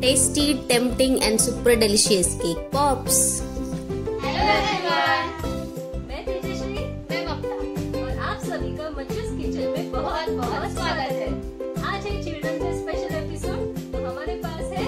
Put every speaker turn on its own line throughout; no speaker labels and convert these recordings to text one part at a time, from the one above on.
tasty, tempting and super delicious cake pops.
Hello everyone, मैं तेजश्री, मैं ममता और आप सभी का मंजूस किचन में बहुत बहुत स्वागत है। आज है चिल्ड्रन डे स्पेशल एपिसोड। तो हमारे पास है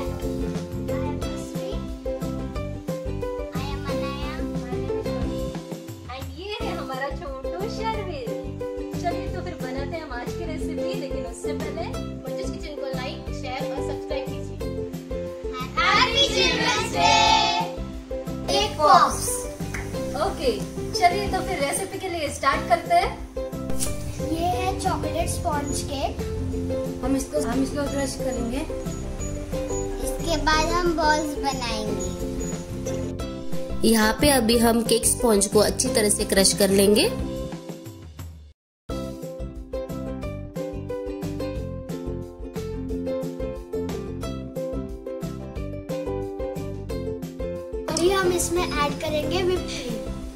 एंड ये है हमारा छोटू शर्विल। चलिए तो फिर बनाते हैं हम आज की रेसिपी, लेकिन उससे पहले मंजूस किचन को लाइक, शेयर और सब्सक्राइब कीजिए। Happy children's day cake pops. Okay, चलिए तो फिर रेसिपी के लिए स्टार्ट करते हैं।
ये है चॉकलेट स्पॉन्ज केक।
हम इसको क्रश करेंगे।
इसके बाद हम बॉल्स बनाएंगे।
यहाँ पे अभी हम केक स्पॉन्ज को अच्छी तरह से क्रश कर लेंगे।
अभी हम इसमें ऐड करेंगे whip cream.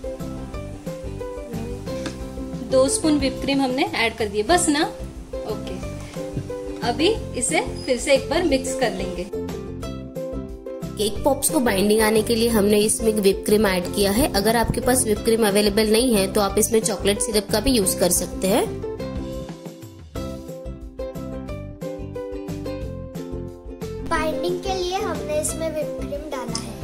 2 spoon whip cream हमने ऐड कर दिए, बस ना। ओके, अभी इसे फिर से एक बार मिक्स कर लेंगे।
केक पॉप्स को बाइंडिंग आने के लिए हमने इसमें व्हिप क्रीम ऐड किया है। अगर आपके पास व्हिप क्रीम अवेलेबल नहीं है तो आप इसमें चॉकलेट सिरप का भी यूज कर सकते हैं।
बाइंडिंग के लिए हमने इसमें व्हिप क्रीम डाला है।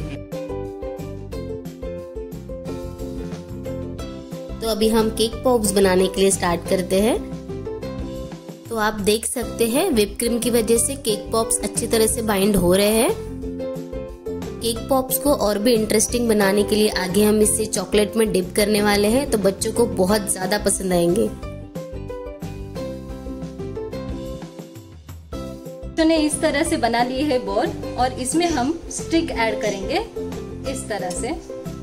तो अभी हम केक पॉप्स बनाने के लिए स्टार्ट करते हैं। तो आप देख सकते हैं व्हिप क्रीम की वजह से केक पॉप्स अच्छी तरह से बाइंड हो रहे हैं। केक पॉप्स को और भी इंटरेस्टिंग बनाने के लिए आगे हम इसे चॉकलेट में डिप करने वाले हैं, तो बच्चों को बहुत ज्यादा पसंद आएंगे।
तो ने इस तरह से बना लिए है बॉल, और इसमें हम स्टिक ऐड करेंगे इस तरह से।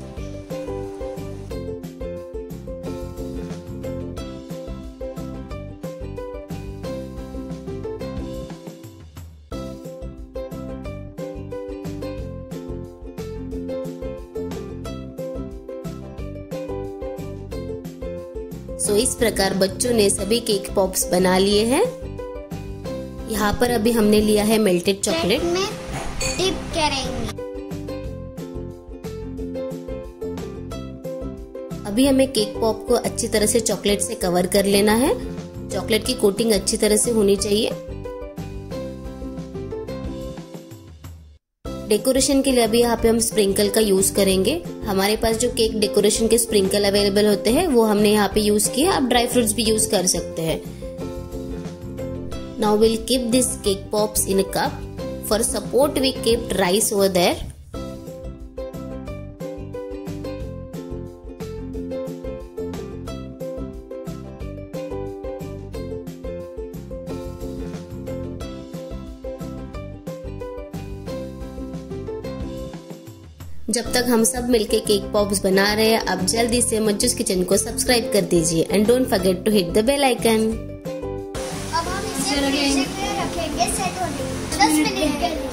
सो इस प्रकार बच्चों ने सभी केक पॉप्स बना लिए हैं। यहाँ पर अभी हमने लिया है मेल्टेड चॉकलेट
में डिप करेंगे।
अभी हमें केक पॉप को अच्छी तरह से चॉकलेट से कवर कर लेना है। चॉकलेट की कोटिंग अच्छी तरह से होनी चाहिए। डेकोरेशन के लिए अभी यहाँ पे हम स्प्रिंकल का यूज करेंगे। हमारे पास जो केक डेकोरेशन के स्प्रिंकल अवेलेबल होते हैं वो हमने यहाँ पे यूज किया। आप ड्राई फ्रूट्स भी यूज कर सकते हैं। Now will keep this cake pops in a cup. For support we kept rice over there. जब तक हम सब मिलके केक पॉप्स बना रहे हैं, आप जल्दी से मंजूस किचन को सब्सक्राइब कर दीजिए and don't forget to hit the bell icon.
अब हम इसे फ्रीजर में रखेंगे सेट होने 10 मिनट के लिए।